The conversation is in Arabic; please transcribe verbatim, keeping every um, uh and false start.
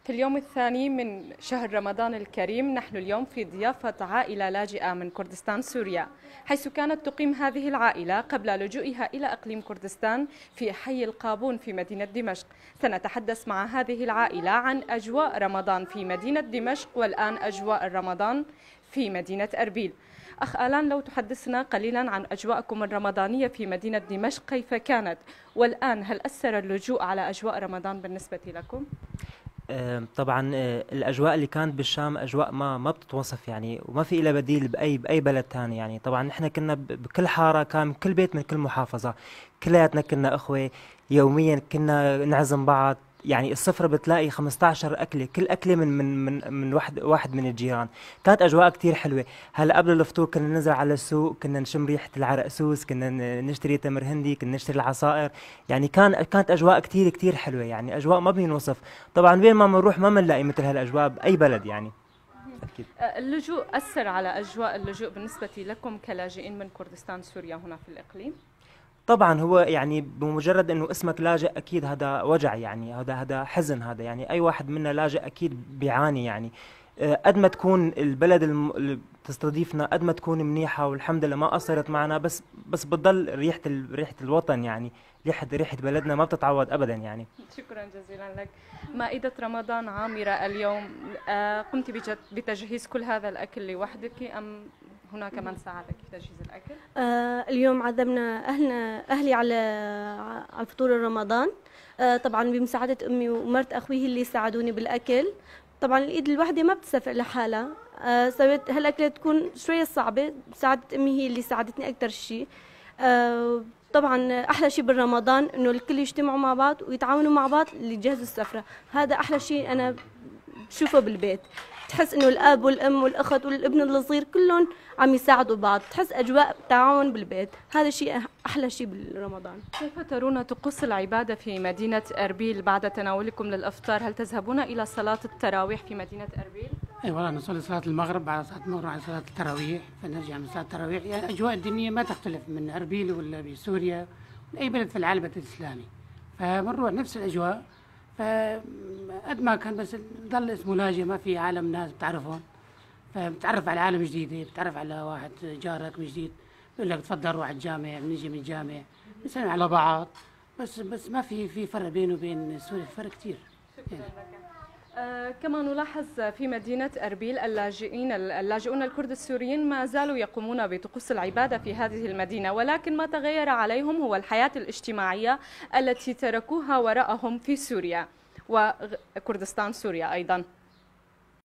في اليوم الثاني من شهر رمضان الكريم، نحن اليوم في ضيافة عائلة لاجئة من كردستان سوريا، حيث كانت تقيم هذه العائلة قبل لجوئها إلى إقليم كردستان في حي القابون في مدينة دمشق. سنتحدث مع هذه العائلة عن أجواء رمضان في مدينة دمشق، والآن أجواء رمضان في مدينة أربيل. أخ آلان، لو تحدثنا قليلا عن أجواءكم الرمضانية في مدينة دمشق، كيف كانت؟ والآن هل أثر اللجوء على أجواء رمضان بالنسبة لكم؟ طبعا الاجواء اللي كانت بالشام اجواء ما ما بتتوصف يعني، وما في لها بديل باي باي بلد ثاني يعني. طبعا نحن كنا بكل حاره، كان كل بيت من كل محافظه، كلياتنا كنا اخوه، يوميا كنا نعزم بعض يعني. السفرة بتلاقي خمسة عشر أكلة، كل أكلة من من من من واحد واحد من الجيران. كانت أجواء كتير حلوة. هلا قبل الفطور كنا ننزل على السوق، كنا نشم ريحة العرقسوس، كنا نشتري تمر هندي، كنا نشتري العصائر يعني. كان كانت أجواء كتير كتير حلوة يعني، أجواء ما بينوصف. طبعا وين ما بنروح ما بنلاقي مثل هالأجواء بأي بلد يعني. أكيد. اللجوء أثر على أجواء اللجوء بالنسبة لكم كلاجئين من كردستان سوريا هنا في الإقليم؟ طبعا هو يعني بمجرد انه اسمك لاجئ اكيد هذا وجع يعني، هذا هذا حزن، هذا يعني اي واحد منا لاجئ اكيد بيعاني يعني. قد ما تكون البلد اللي بتستضيفنا قد ما تكون منيحه والحمد لله ما قصرت معنا، بس بس بتضل ريحه ريحه الوطن يعني، ريحه ريحه بلدنا ما بتتعوض ابدا يعني. شكرا جزيلا لك. مائدة رمضان عامرة اليوم، قمت بتجهيز كل هذا الأكل لوحدك أم هناك من ساعدك في تجهيز الأكل؟ آه اليوم عزمنا أهلنا أهلي على على فطور رمضان، آه طبعا بمساعدة أمي ومرت أخوي اللي ساعدوني بالأكل. طبعا الإيد الواحدة ما بتسافر لحالها، آه سويت هالأكلة تكون شوية صعبة، مساعدة أمي هي اللي ساعدتني أكثر شيء. آه طبعا أحلى شيء بالرمضان إنه الكل يجتمعوا مع بعض ويتعاونوا مع بعض ليجهزوا السفرة. هذا أحلى شيء أنا بشوفه بالبيت. تحس انه الاب والام والاخت والابن الصغير كلهم عم يساعدوا بعض، تحس اجواء تعاون بالبيت. هذا شيء احلى شيء بالرمضان. كيف ترون طقوس العباده في مدينه اربيل بعد تناولكم للافطار؟ هل تذهبون الى صلاه التراويح في مدينه اربيل؟ اي والله نصلي صلاه المغرب، بعد صلاه المغرب على صلاه التراويح، فنرجع من صلاه التراويح. يعني اجواء الدنيا ما تختلف من اربيل ولا بسوريا من اي بلد في العالم الاسلامي، فبنروح نفس الاجواء. فقد ما كان بس ضل اسمه لاجئ، ما في عالم ناس بتعرفهم، فبتعرف على عالم جديد، بتعرف على واحد جارك من جديد، بيقول لك تفضل روح الجامع، بنيجي من الجامع بنسلم على بعض، بس بس ما في في فرق بينه وبين سوريا، فرق كثير. شكرا لك. آه كما نلاحظ في مدينة أربيل اللاجئين اللاجئون الكرد السوريين ما زالوا يقومون بطقوس العبادة في هذه المدينة، ولكن ما تغير عليهم هو الحياة الاجتماعية التي تركوها وراءهم في سوريا وكردستان سوريا أيضا.